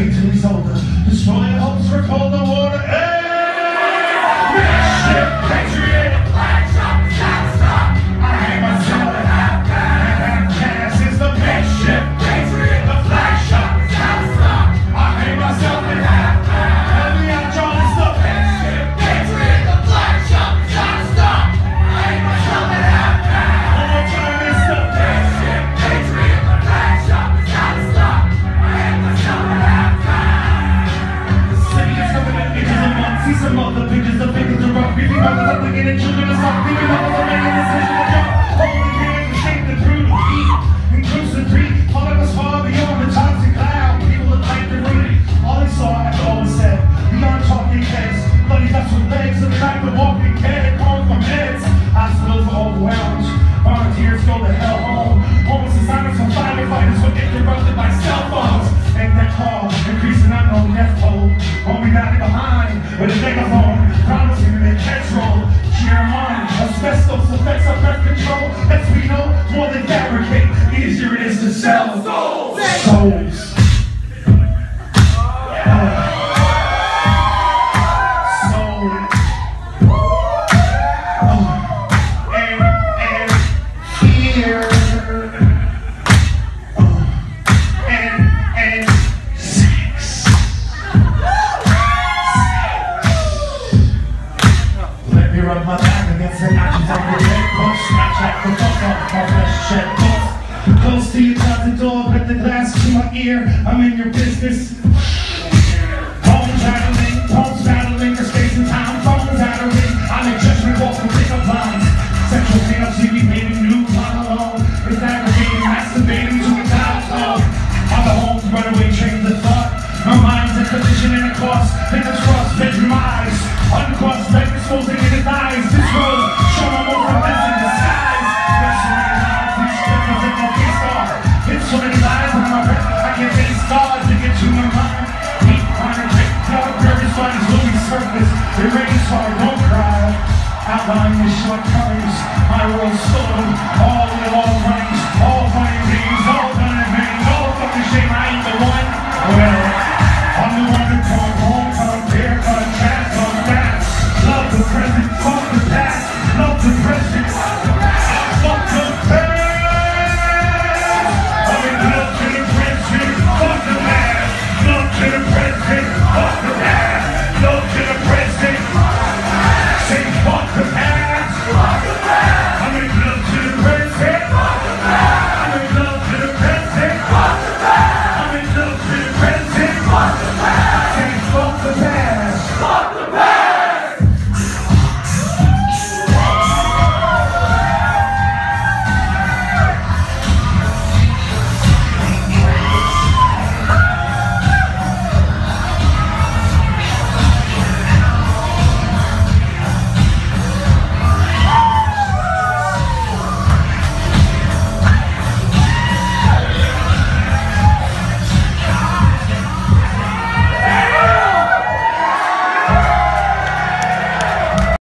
wait till he's older. Destroy the hopes for colder water. Hey! Makeshift Patriot! Flag shop is gotta stop. I hate myself and half cash is the Makeshift Patriot. The flag shop is gotta stop. I hate myself and half cash. And the outdrawn is the Makeshift Patriot. The flag shop is gotta stop. I hate myself and half cash. One more time, it's the Makeshift Patriot. The flag shop is gotta stop. I hate myself and half cash. The city is coming in inches a month. See some of the pictures of figures of rock. Beefy mothers are thinking and children are soft. Beefy mothers are making decisions to jump. Holding hands and shake the brutal heat. And cruising three, all of us far beyond the toxic cloud. People look like they're reading. All they saw after all was said. Beyond talking heads, bloody guts with legs, and track the walking dead. Calling from beds. Hospitals are overwhelmed. Volunteers go to hell home. Homeless assignments for firefighters were interrupted by cell phones. Make that call, increasing unknown death toll. Won't be back behind with a megaphone, promising to make heads roll. Cheer 'em on, asbestos affects our breath control. As we know, more than fabricate, easier it is to sell souls. Souls. Rub my back against the notches of the bedpost. Scratch out the fuck off my flesh shed books. Close to your closet door, put the glass to my ear. I'm in your business. Phones battling for space and time. Phones battling. I make judgment calls from pickup lines. Sexual tales, TV, baby, new plot alone. It's aggregating, masturbating to a dial tone. On the homes, runaway trains of thought. My mind's a collision and a cross. Fingers crossed, bedroom eyes. Uncrossed leg exposing in his eyes. This road, show him over this in disguise. There's so many lies, these steppers in my face guard. Hit so many lies on my breath, I can't face God to get to my mind. Heat, fire, break, dark, various lines will be surface. The rain's hard, don't cry. Outline the shortcomings, my world's stolen. All in all, running